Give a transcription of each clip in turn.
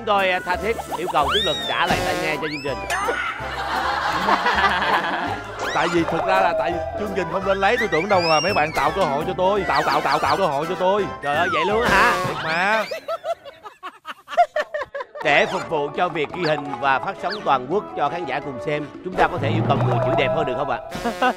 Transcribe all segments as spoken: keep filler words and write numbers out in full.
tôi tha thiết yêu cầu Tiến Luật trả lại tai nghe cho chương trình. Tại vì thực ra là tại chương trình không lên lấy, tôi tưởng đâu là mấy bạn tạo cơ hội cho tôi, tạo tạo tạo tạo cơ hội cho tôi. Trời ơi vậy luôn hả? Thiệt mà. Để phục vụ cho việc ghi hình và phát sóng toàn quốc cho khán giả cùng xem, chúng ta có thể yêu cầu người chữ đẹp hơn được không ạ?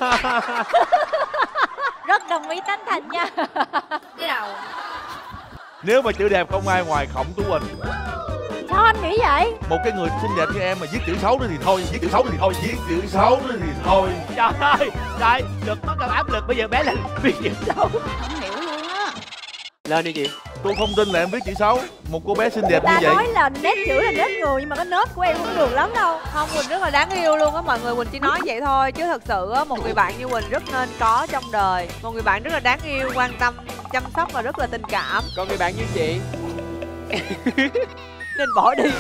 Rất đồng ý tán thành nha. Cái đầu. Nếu mà chữ đẹp không ai ngoài Khổng Tú Quỳnh. Sao anh nghĩ vậy? Một cái người xinh đẹp như em mà viết chữ xấu nữa thì thôi, viết chữ xấu nữa thì thôi, viết chữ xấu nữa thì thôi. Trời ơi, trời, Luật có cần áp lực bây giờ bé lên viết chữ xấu. Không hiểu luôn á. Lên đi chị. Tôi không tin là em viết chữ xấu. Một cô bé xinh đẹp Ta như vậy. nói là nét chữ là nét người, nhưng mà cái nết của em không được lắm đâu. Không, Quỳnh rất là đáng yêu luôn á mọi người. Quỳnh chỉ nói vậy thôi chứ thật sự á, một người bạn như Quỳnh rất nên có trong đời. Một người bạn rất là đáng yêu, quan tâm, chăm sóc và rất là tình cảm. Còn người bạn như chị nên bỏ đi.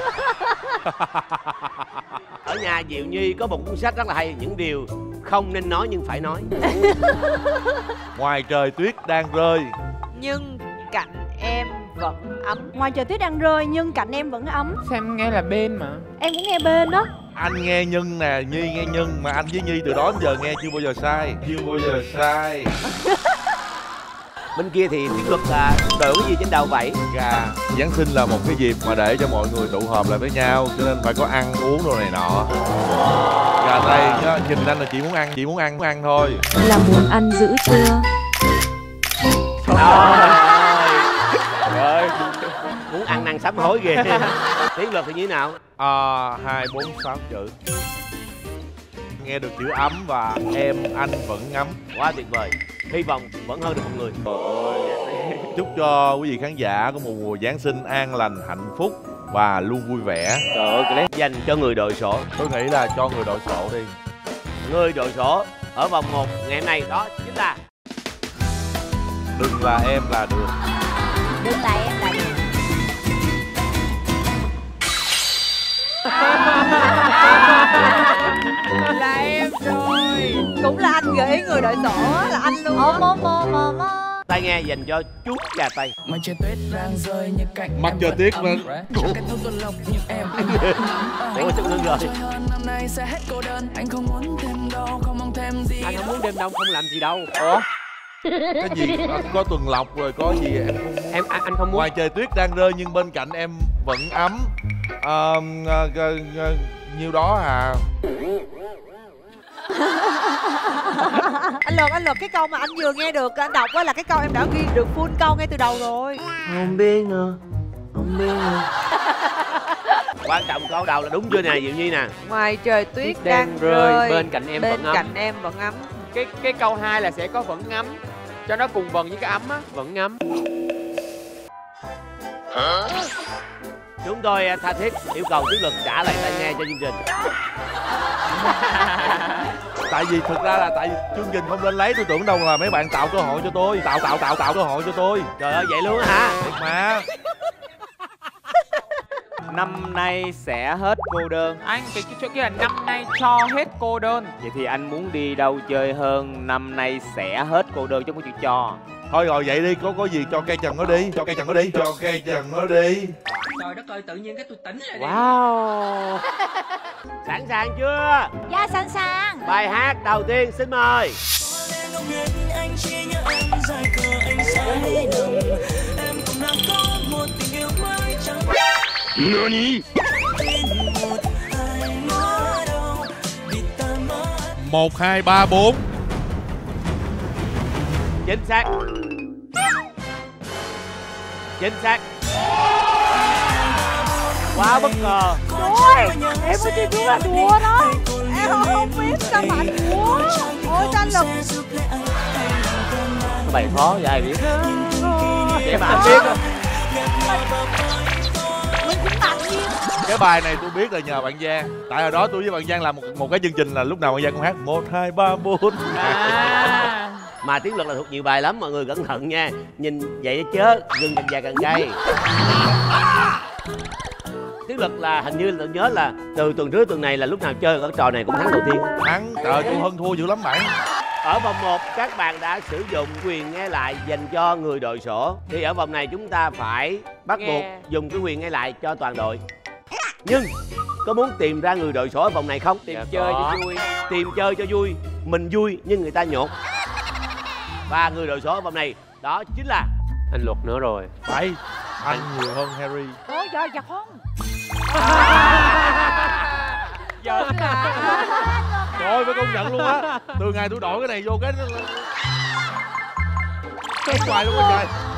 Ở nhà Diệu Nhi có một cuốn sách rất là hay, những điều không nên nói nhưng phải nói. Ngoài trời tuyết đang rơi Nhưng cạnh em vẫn ấm. Ngoài trời tuyết đang rơi nhưng cạnh em vẫn ấm. sao em nghe là bên mà. Em cũng nghe bên đó. anh nghe Nhân nè, Nhi nghe Nhân, mà anh với Nhi từ đó đến giờ nghe chưa bao giờ sai, chưa bao giờ sai. Bên kia thì Tiến Luật là đội cái gì trên đầu vậy? Gà. Giáng sinh là một cái dịp mà để cho mọi người tụ họp lại với nhau, cho nên phải có ăn uống đồ này nọ. Gà tây nhá, nhìn anh là chị muốn ăn, chị muốn ăn, muốn ăn thôi. Là muốn ăn dữ chưa? Trời ơi, muốn ăn năn sám hối ghê. Tiến Luật thì như thế nào? À, hai bốn sáu chữ. Nghe được chữ ấm và em anh vẫn ngắm. Quá tuyệt vời. Hy vọng vẫn hơn được một người. Chúc cho quý vị khán giả có một mùa Giáng sinh an lành, hạnh phúc và luôn vui vẻ. Trời ơi, cái dành cho người đội sổ. Tôi nghĩ là cho người đội sổ đi. Người đội sổ ở vòng một ngày hôm nay đó chính là Đừng là em là được. Đừng là em là được. Là em rồi. Cũng là anh gợi ý người đội sổ á, là anh luôn á. Ồ mô mô mô mô. tai nghe dành cho chú gà Tây. Mặt trời tuyết đang rơi như cạnh Mặt trời tuyết mà. Ủa chung lưng rồi. Năm nay sẽ hết cô đơn, anh không muốn thêm đâu, không mong thêm gì. Anh không muốn đêm đông không làm gì đâu. Ủa? Cái gì? Có tuần lộc rồi có gì em không muốn. Em anh, anh không muốn. Ngoài trời tuyết đang rơi nhưng bên cạnh em vẫn ấm. À, à, à, à, nhiêu đó à. Anh Luật, anh Luật, cái câu mà anh vừa nghe được anh đọc á là cái câu em đã ghi được full câu ngay từ đầu rồi. Không biết nữa, không biết nữa. Quan trọng câu đầu là đúng chưa nè Diệu Nhi nè. Ngoài trời tuyết, Tuyết đang, đang rơi, rơi, bên cạnh em bên vẫn ấm. cạnh em vẫn ấm. Cái cái câu hai là sẽ có vẫn ngắm, cho nó cùng vần với cái ấm á, vẫn ngắm. Chúng tôi tha thiết yêu cầu Tiến Luật trả lại tai nghe cho chương trình. Tại vì thực ra là tại vì chương trình không lên lấy, tôi tưởng đâu là mấy bạn tạo cơ hội cho tôi, tạo tạo tạo tạo cơ hội cho tôi. Trời ơi vậy luôn hả? Thiệt mà. Năm nay sẽ hết cô đơn. Anh cái cái chỗ kia là năm nay cho hết cô đơn. Vậy thì anh muốn đi đâu chơi hơn? Năm nay sẽ hết cô đơn chứ không có chữ cho. Thôi rồi vậy đi, có có gì cho cây trần nó đi, cho cây trần nó đi, cho cây trần nó đi. Trời đất ơi, tự nhiên cái tôi tỉnh lại. Wow. Sẵn sàng chưa? Dạ sẵn sàng. Bài hát đầu tiên xin mời. Nani? Một hai ba bốn. Chính xác. Chính xác. Quá bất ngờ. Ôi, em mới chỉ biết là đùa đó. Em không, không biết sao mà anh đùa. Ôi sao anh Luật. Bài khó vậy ai biết. Vậy mà anh biết không? Mình cũng ngạc nhiên. Cái bài này tôi biết là nhờ bạn Giang. Tại hồi đó tôi với bạn Giang làm một một cái chương trình là lúc nào bạn Giang cũng hát một hai ba bốn. À. Mà Tiến Luật là thuộc nhiều bài lắm, mọi người cẩn thận nha. Nhìn vậy chớ, gừng càng dài càng cay. Tiến Luật là hình như tôi nhớ là từ tuần trước tuần này là lúc nào chơi cái trò này cũng thắng đầu tiên. Thắng, trời tôi hơn thua dữ lắm bạn. Ở vòng một các bạn đã sử dụng quyền nghe lại dành cho người đội sổ. Thì ở vòng này chúng ta phải bắt Nghe. buộc dùng cái quyền nghe lại cho toàn đội. Nhưng có muốn tìm ra người đội sổ ở vòng này không? Tìm chơi cho vui. Tìm chơi cho vui. Mình vui nhưng người ta nhột. Và người đội sổ ở vòng này đó chính là Anh Luật nữa rồi. Phải, anh nhiều hơn Harry. Ôi trời giật không. Giờ Trời phải công nhận luôn á. Từ ngày tôi đổi cái này vô cái cái hoài luôn rồi trời.